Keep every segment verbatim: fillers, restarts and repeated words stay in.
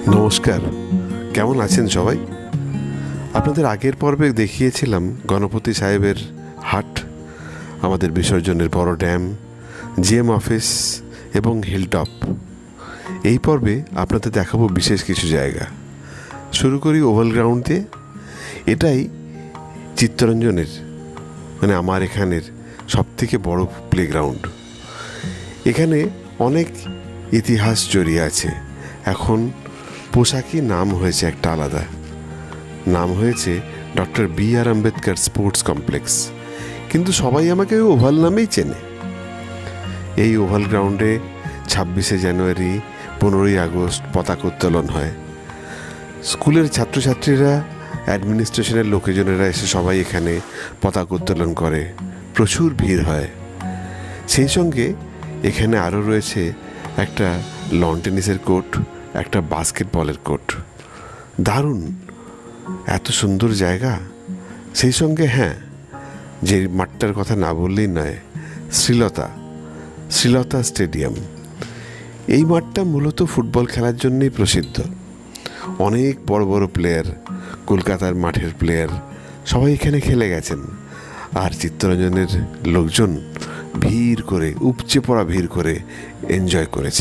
নমস্কার, কেমন আছেন সবাই? আপনাদের আগের পর্বে দেখিয়েছিলাম গণপতি সাহেবের হাট, আমাদের বিসর্জনের বড় ড্যাম, জিএম অফিস এবং হিলটপ। এই পর্বে আপনাদের দেখাবো বিশেষ কিছু জায়গা। শুরু করি ওভাল গ্রাউন্ড দিয়ে। এটাই চিত্তরঞ্জনের মানে আমার এখানের সবথেকে বড় প্লেগ্রাউন্ড। এখানে অনেক ইতিহাস জড়িয়ে আছে। এখন পোশাকি নাম হয়েছে একটা আলাদা, নাম হয়েছে doctor B R Ambedkar sports complex, কিন্তু সবাই আমাকে ওভাল নামেই চেনে। এই ওভাল গ্রাউন্ডে ছাব্বিশে জানুয়ারি, পনেরোই আগস্ট পতাকা উত্তোলন হয়। স্কুলের ছাত্রছাত্রীরা, অ্যাডমিনিস্ট্রেশনের লোকজনেরা এসে সবাই এখানে পতাকা উত্তোলন করে। প্রচুর ভিড় হয়। সেই সঙ্গে এখানে আরও রয়েছে একটা লন টেনিসের কোর্ট, একটা বাস্কেটবলের কোর্ট। দারুণ, এত সুন্দর জায়গা। সেই সঙ্গে হ্যাঁ, যে মাঠটার কথা না বললেই নয়, শ্রীলতা শ্রীলতা স্টেডিয়াম। এই মাঠটা মূলত ফুটবল খেলার জন্যই প্রসিদ্ধ। অনেক বড় বড় প্লেয়ার, কলকাতার মাঠের প্লেয়ার সবাই এখানে খেলে গেছেন। আর চিত্তরঞ্জনের লোকজন ভিড় করে, উপচে পড়া ভিড় করে এনজয় করেছে।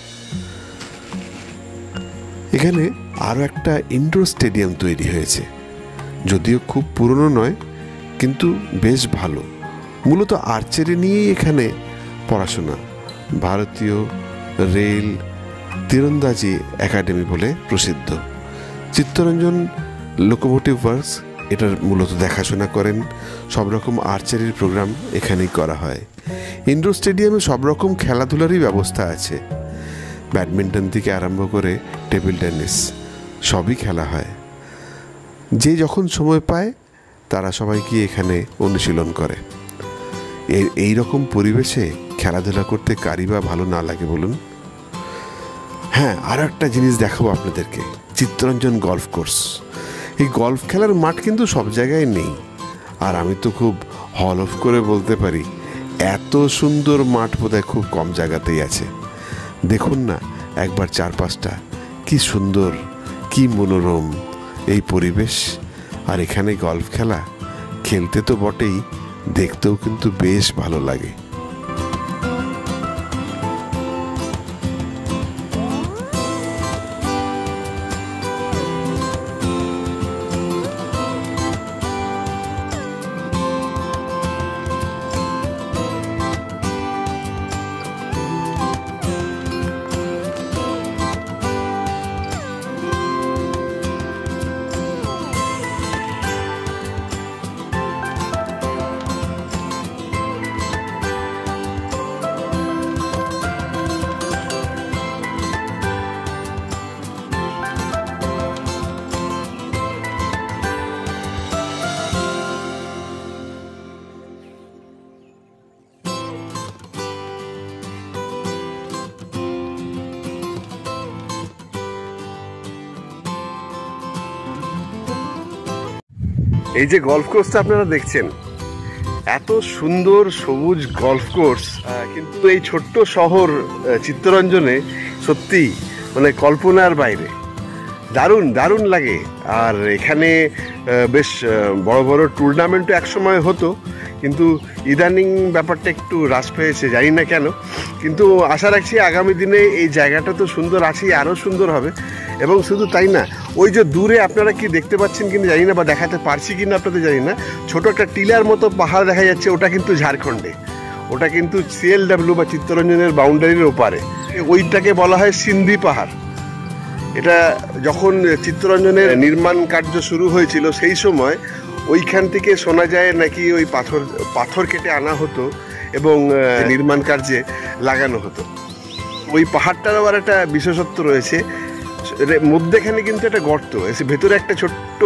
এখানে আরও একটা ইনডোর স্টেডিয়াম তৈরি হয়েছে, যদিও খুব পুরনো নয়, কিন্তু বেশ ভালো। মূলত আর্চারি নিয়েই এখানে পড়াশোনা। ভারতীয় রেল তীরন্দাজি একাডেমি বলে প্রসিদ্ধ। চিত্তরঞ্জন লোকোমোটিভ ওয়ার্কস এটার মূলত দেখাশোনা করেন। সব রকম আর্চারির প্রোগ্রাম এখানেই করা হয়। ইনডোর স্টেডিয়ামে সব রকম খেলাধুলারই ব্যবস্থা আছে। ব্যাডমিন্টন থেকে আরম্ভ করে টেবিল টেনিস সবই খেলা হয়। যে যখন সময় পায় তারা সবাই গিয়ে এখানে অনুশীলন করে। এই এই রকম পরিবেশে খেলাধুলা করতে কারই বা ভালো না লাগে বলুন? হ্যাঁ, আরও একটা জিনিস দেখাবো আপনাদেরকে, চিত্তরঞ্জন গল্ফ কোর্স। এই গল্ফ খেলার মাঠ কিন্তু সব জায়গায় নেই। আর আমি তো খুব হল অফ করে বলতে পারি, এত সুন্দর মাঠ বোধহয় খুব কম জায়গাতেই আছে। দেখুন না একবার চারপাশটা, কি সুন্দর, কি মনোরম এই পরিবেশ। আর এখানে গল্ফ খেলা, খেলতে তো বটেই, দেখতেও কিন্তু বেশ ভালো লাগে। এই যে গল্ফ কোর্সটা আপনারা দেখছেন, এত সুন্দর সবুজ গল্ফ কোর্স, কিন্তু এই ছোট্ট শহর চিত্তরঞ্জনে সত্যি মানে কল্পনার বাইরে। দারুণ দারুণ লাগে। আর এখানে বেশ বড় বড় টুর্নামেন্টও একসময় হতো, কিন্তু ইদানিং ব্যাপারটা একটু হ্রাস পেয়েছে, জানি না কেন। কিন্তু আশা রাখছি আগামী দিনে এই জায়গাটা তো সুন্দর আছেই, আরও সুন্দর হবে। এবং শুধু তাই না, ওই যে দূরে আপনারা কি দেখতে পাচ্ছেন কিনা জানি না, বা দেখাতে পারছি কিনা আপনাদের জানি না, ছোট একটা টিলার মতো পাহাড় দেখা যাচ্ছে। ওটা কিন্তু ঝাড়খণ্ডে, ওটা কিন্তু সিএলডাব্লিউ বা চিত্তরঞ্জনের বাউন্ডারির ওপারে। ওইটাকে বলা হয় সিন্ধি পাহাড়। এটা যখন চিত্তরঞ্জনের নির্মাণ কার্য শুরু হয়েছিল সেই সময় ওইখান থেকে শোনা যায় নাকি ওই পাথর পাথর কেটে আনা হতো এবং নির্মাণ কার্যে লাগানো হতো। ওই পাহাড়টার আবার একটা বিশেষত্ব রয়েছে, মধ্যেখানে কিন্তু একটা গর্ত, এসে ভেতরে একটা ছোট্ট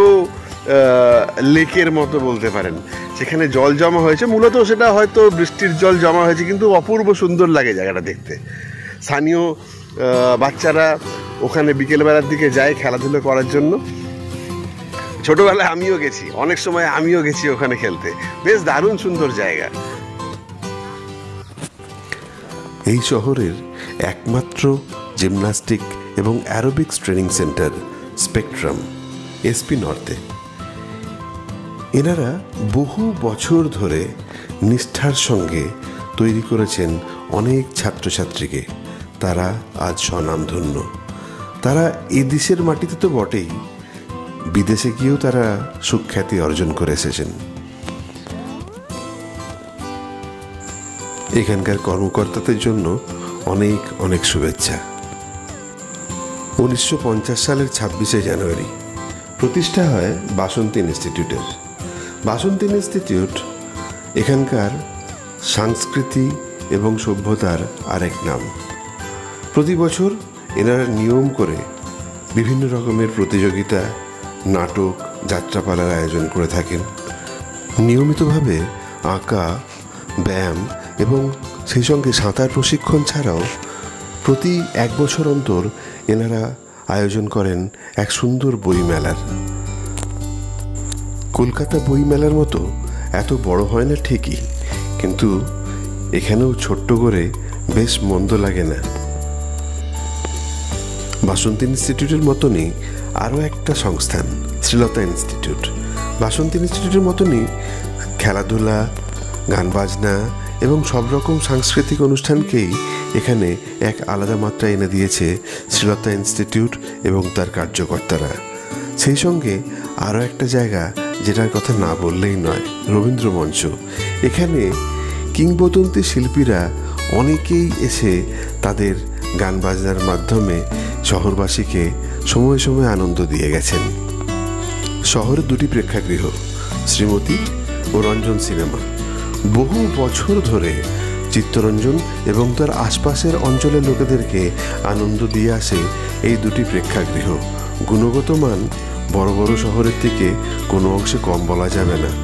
লেকের মতো বলতে পারেন, সেখানে জল জমা হয়েছে। মূলত সেটা হয়তো বৃষ্টির জল জমা হয়েছে, কিন্তু অপূর্ব সুন্দর লাগে জায়গাটা দেখতে। স্থানীয় বাচ্চারা ওখানে বিকেলবেলার দিকে যায় খেলাধুলো করার জন্য। ছোটবেলায় আমিও গেছি, অনেক সময় আমিও গেছি ওখানে খেলতে। বেশ দারুণ সুন্দর জায়গা। এই শহরের একমাত্র জিমন্যাস্টিক এবং aerobics training centre spectrum SP নর্থে। এনারা বহু বছর ধরে নিষ্ঠার সঙ্গে তৈরি করেছেন অনেক ছাত্রছাত্রীকে। তারা আজ স্বনামধন্য। তারা এ দেশের মাটিতে তো বটেই, বিদেশে গিয়েও তারা সুখ্যাতি অর্জন করে এসেছেন। এখানকার কর্মকর্তাদের জন্য অনেক অনেক শুভেচ্ছা। উনিশশো পঞ্চাশ সালের ছাব্বিশে জানুয়ারি প্রতিষ্ঠা হয় বাসন্তী ইনস্টিটিউটের। বাসন্তী ইনস্টিটিউট এখানকার সংস্কৃতি এবং সভ্যতার আরেক নাম। প্রতি বছর এনারা নিয়ম করে বিভিন্ন রকমের প্রতিযোগিতা, নাটক, যাত্রাপালার আয়োজন করে থাকেন। নিয়মিতভাবে আঁকা, ব্যায়াম এবং সেই সঙ্গে সাঁতার প্রশিক্ষণ ছাড়াও প্রতি এক বছর অন্তর এনারা আয়োজন করেন এক সুন্দর বইমেলার। কলকাতা বইমেলার মতো এত বড় হয় না ঠিকই, কিন্তু এখানেও ছোট্ট করে বেশ মন্দ লাগে না। বাসন্তী ইনস্টিটিউটের মতনই আরও একটা সংস্থান শ্রীলতা ইনস্টিটিউট। বাসন্তী ইনস্টিটিউটের মতনই খেলাধুলা, গান বাজনা এবং সব রকম সাংস্কৃতিক অনুষ্ঠানকেই এখানে এক আলাদা মাত্রা এনে দিয়েছে শ্রীলতা ইনস্টিটিউট এবং তার কার্যকর্তারা। সেই সঙ্গে আরও একটা জায়গা যেটার কথা না বললেই নয়, রবীন্দ্র মঞ্চ। এখানে কিংবদন্তি শিল্পীরা অনেকেই এসে তাদের গান বাজনার মাধ্যমে শহরবাসীকে সময়ে সময়ে আনন্দ দিয়ে গেছেন। শহরে দুটি প্রেক্ষাগৃহ, শ্রীমতী ও রঞ্জন সিনেমা, বহু বছর ধরে চিত্তরঞ্জন এবং তার আশপাশের অঞ্চলের লোকেদেরকে আনন্দ দিয়ে আসে এই দুটি প্রেক্ষাগৃহ। গুণগত মান বড় বড় শহরের থেকে কোনো অংশে কম বলা যাবে না।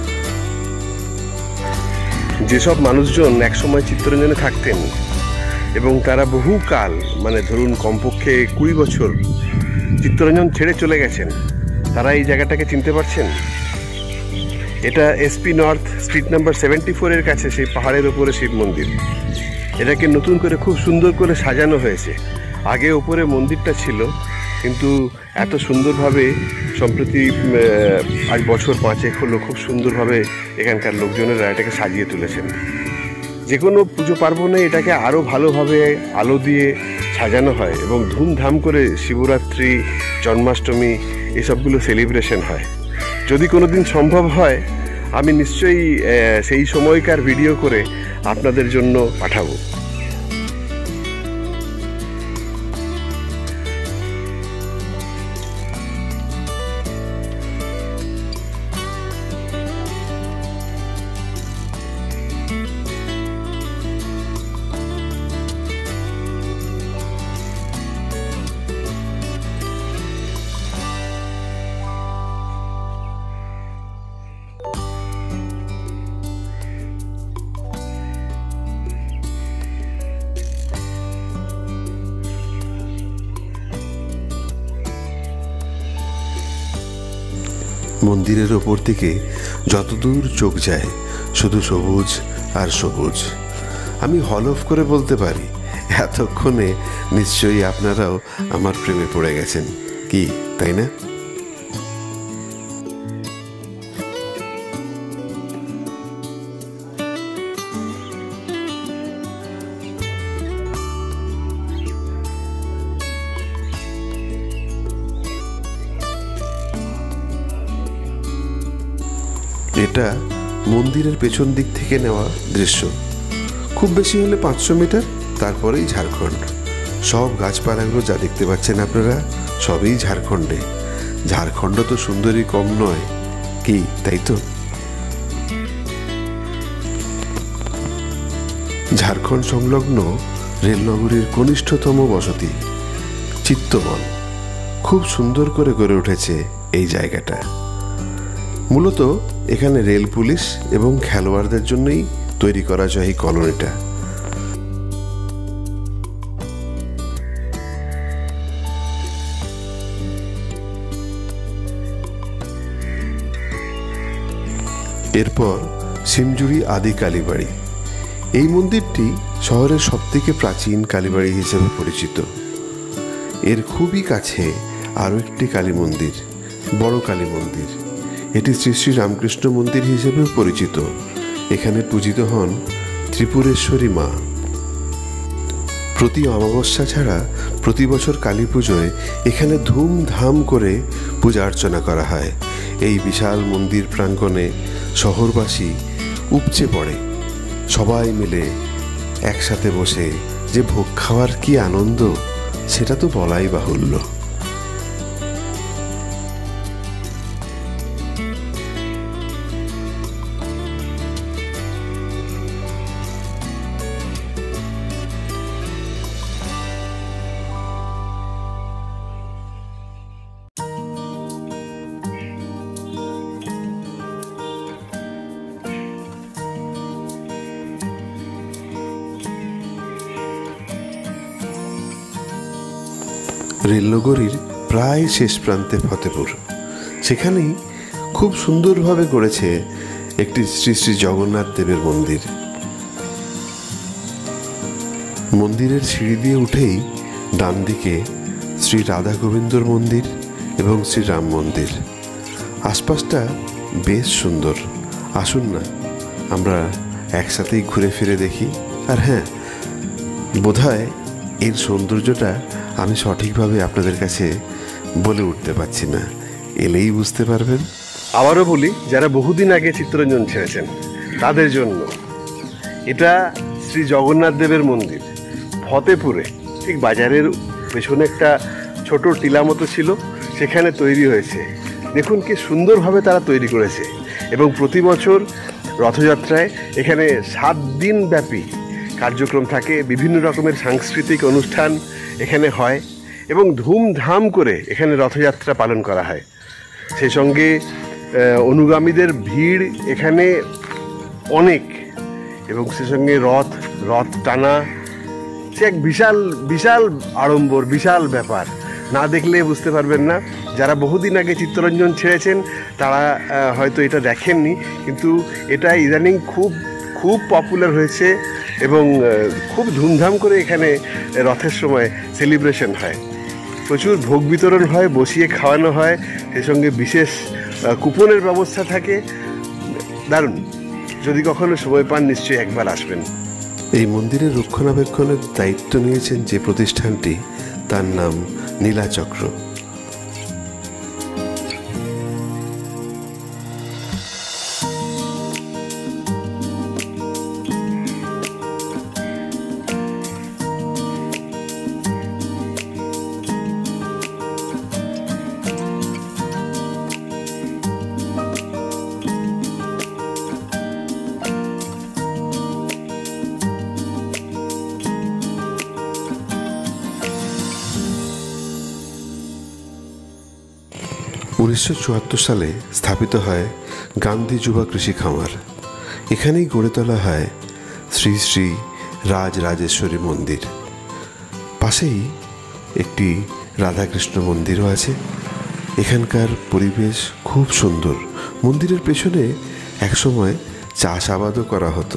যেসব মানুষজন একসময় চিত্তরঞ্জনে থাকতেন এবং তারা বহুকাল, মানে ধরুন কমপক্ষে কুড়ি বছর চিত্তরঞ্জন ছেড়ে চলে গেছেন, তারা এই জায়গাটাকে চিনতে পারছেন। এটা SP north street number seventy ফোরের কাছে সেই পাহাড়ের ওপরে শিব মন্দির। এটাকে নতুন করে খুব সুন্দর করে সাজানো হয়েছে। আগে ওপরে মন্দিরটা ছিল, কিন্তু এত সুন্দরভাবে সম্প্রতি আজ বছর পাঁচেক হলো খুব সুন্দরভাবে এখানকার লোকজনেরা এটাকে সাজিয়ে তুলেছেন। যে কোনো পুজো পার্বণে এটাকে আরও ভালোভাবে আলো দিয়ে সাজানো হয় এবং ধুমধাম করে শিবরাত্রি, জন্মাষ্টমী এসবগুলো সেলিব্রেশন হয়। যদি কোনো দিন সম্ভব হয় আমি নিশ্চয়ই সেই সময়কার ভিডিও করে আপনাদের জন্য পাঠাবো। মন্দিরের ওপর থেকে যতদূর চোখ যায় শুধু সবুজ আর সবুজ। আমি হল অফ করে বলতে পারি এতক্ষণে নিশ্চয়ই আপনারাও আমার প্রেমে পড়ে গেছেন, কি তাই না? এটা মন্দিরের পেছন দিক থেকে নেওয়া দৃশ্য। খুব বেশি হলে পাঁচশো মিটার, তারপরেই ঝাড়খণ্ড। সব গাছপালাগুলো যা দেখতে পাচ্ছেন আপনারা সবই ঝাড়খণ্ডে। ঝাড়খণ্ড তো সুন্দরী কম নয়, কি তাই তো? ঝাড়খণ্ড সংলগ্ন রেলনগরীর কনিষ্ঠতম বসতি চিত্তবন খুব সুন্দর করে গড়ে উঠেছে এই জায়গাটা। মূলত এখানে রেল পুলিশ এবং খেলোয়াড়দের জন্যই তৈরি করা যায় এই কলোনিটা। এরপর সিমজুরি আদি কালীবাড়ি। এই মন্দিরটি শহরের সবথেকে প্রাচীন কালীবাড়ি হিসেবে পরিচিত। এর খুবই কাছে আরও একটি কালী মন্দির, বড় কালী মন্দির। এটি শ্রী শ্রী রামকৃষ্ণ মন্দির হিসেবেও পরিচিত। এখানে পূজিত হন ত্রিপুরেশ্বরী মা। প্রতি অমাবস্যা ছাড়া প্রতি বছর কালী পুজোয় এখানে ধুমধাম করে পূজা অর্চনা করা হয়। এই বিশাল মন্দির প্রাঙ্গণে শহরবাসী উপচে পড়ে। সবাই মিলে একসাথে বসে যে ভোগ খাওয়ার কি আনন্দ, সেটা তো বলাই বাহুল্য। রেলনগরীর প্রায় শেষ প্রান্তে ফতেপুর। সেখানেই খুব সুন্দরভাবে গড়েছে একটি শ্রী শ্রী জগন্নাথ দেবের মন্দির। মন্দিরের সিঁড়ি দিয়ে উঠেই ডান দিকে শ্রী রাধা গোবিন্দর মন্দির এবং শ্রী রাম মন্দির। আশপাশটা বেশ সুন্দর। আসুন না আমরা একসাথেই ঘুরে ফিরে দেখি। আর হ্যাঁ, বোধহয় এর সৌন্দর্যটা আমি সঠিকভাবে আপনাদের কাছে বলে উঠতে পারছি না, এলেই বুঝতে পারবেন। আবারও বলি, যারা বহুদিন আগে চিত্তরঞ্জন ছেড়েছেন তাদের জন্য এটা শ্রী জগন্নাথ দেবের মন্দির ফতেপুরে, ঠিক বাজারের পেছনে একটা ছোট টিলা মতো ছিল, সেখানে তৈরি হয়েছে। দেখুন কি সুন্দরভাবে তারা তৈরি করেছে। এবং প্রতি বছর রথযাত্রায় এখানে সাত দিন ব্যাপী কার্যক্রম থাকে। বিভিন্ন রকমের সাংস্কৃতিক অনুষ্ঠান এখানে হয় এবং ধুমধাম করে এখানে রথযাত্রা পালন করা হয়। সেই সঙ্গে অনুগামীদের ভিড় এখানে অনেক, এবং সে সঙ্গে রথ রথ টানা, সে এক বিশাল বিশাল আড়ম্বর, বিশাল ব্যাপার। না দেখলে বুঝতে পারবেন না। যারা বহুদিন আগে চিত্তরঞ্জন ছেড়েছেন তারা হয়তো এটা দেখেননি, কিন্তু এটা ইদানিং খুব খুব পপুলার হয়েছে এবং খুব ধুমধাম করে এখানে রথের সময় সেলিব্রেশন হয়। প্রচুর ভোগ বিতরণ হয়, বসিয়ে খাওয়ানো হয়, সেই সঙ্গে বিশেষ কুপনের ব্যবস্থা থাকে। দারুণ। যদি কখনো সময় পান নিশ্চয়ই একবার আসবেন। এই মন্দিরের রক্ষণাবেক্ষণের দায়িত্ব নিয়েছেন যে প্রতিষ্ঠানটি, তার নাম নীলাচক্র। উনিশশো চুয়াত্তর সালে স্থাপিত হয় গান্ধী যুবা কৃষি খামার। এখানেই গড়ে তোলা হয় শ্রী শ্রী রাজ রাজেশ্বরী মন্দির। পাশেই একটি রাধাকৃষ্ণ মন্দিরও আছে। এখানকার পরিবেশ খুব সুন্দর। মন্দিরের পেছনে একসময় চাষাবাদও করা হতো।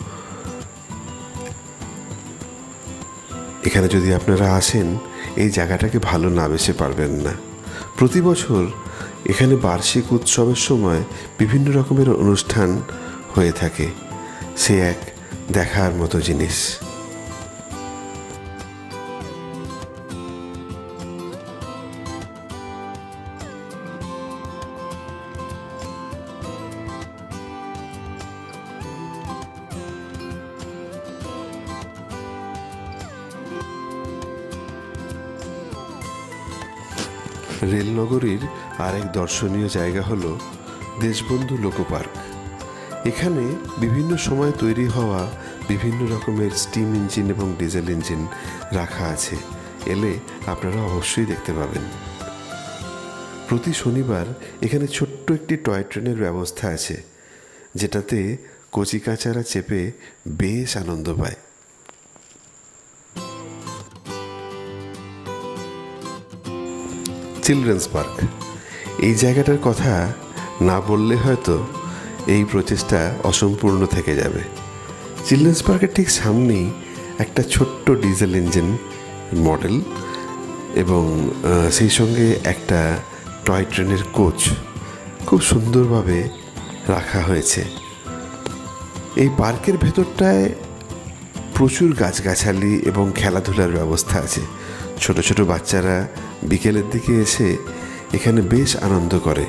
এখানে যদি আপনারা আসেন, এই জায়গাটাকে ভালো না বেসে পারবেন না। প্রতি বছর এখানে বার্ষিক উৎসবের সময় বিভিন্ন রকমের অনুষ্ঠান হয়ে থাকে। সে এক দেখার মতো জিনিস। রেলনগরীর আরেক দর্শনীয় জায়গা হলো দেশবন্ধু লোকো পার্ক। এখানে বিভিন্ন সময় তৈরি হওয়া বিভিন্ন রকমের স্টিম ইঞ্জিন এবং ডিজেল ইঞ্জিন রাখা আছে। এলে আপনারা অবশ্যই দেখতে পাবেন। প্রতি শনিবার এখানে ছোট্ট একটি টয় ট্রেনের ব্যবস্থা আছে, যেটাতে কচিকাঁচারা চেপে বেশ আনন্দ পায়। চিলড্রেন্স পার্ক, এই জায়গাটার কথা না বললে হয়তো এই প্রচেষ্টা অসম্পূর্ণ থেকে যাবে। চিলড্রেন্স পার্কের ঠিক সামনেই একটা ছোট্ট ডিজেল ইঞ্জিন মডেল এবং সেই সঙ্গে একটা টয় ট্রেনের কোচ খুব সুন্দরভাবে রাখা হয়েছে। এই পার্কের ভেতরটায় প্রচুর গাছগাছালি এবং খেলাধুলার ব্যবস্থা আছে। ছোট ছোট বাচ্চারা বিকেলের দিকে এসে এখানে বেশ আনন্দ করে।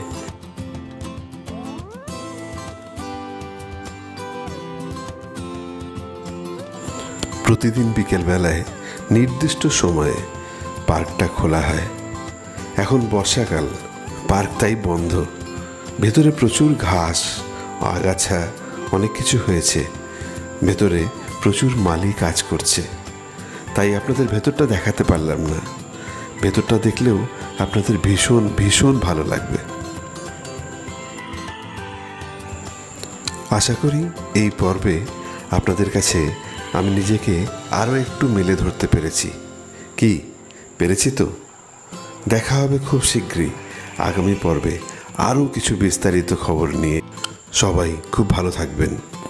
প্রতিদিন বিকেলবেলায় নির্দিষ্ট সময়ে পার্কটা খোলা হয়। এখন বর্ষাকাল, পার্ক তাই বন্ধ। ভেতরে প্রচুর ঘাস, আগাছা, অনেক কিছু হয়েছে। ভেতরে প্রচুর মালি কাজ করছে, তাই আপনাদের ভেতরটা দেখাতে পারলাম না। ভেতরটা দেখলেও আপনাদের ভীষণ ভীষণ ভালো লাগবে। আশা করি এই পর্বে আপনাদের কাছে আমি নিজেকে আরও একটু মেলে ধরতে পেরেছি। কি পেরেছি তো? দেখা হবে খুব শীঘ্রই আগামী পর্বে আরও কিছু বিস্তারিত খবর নিয়ে। সবাই খুব ভালো থাকবেন।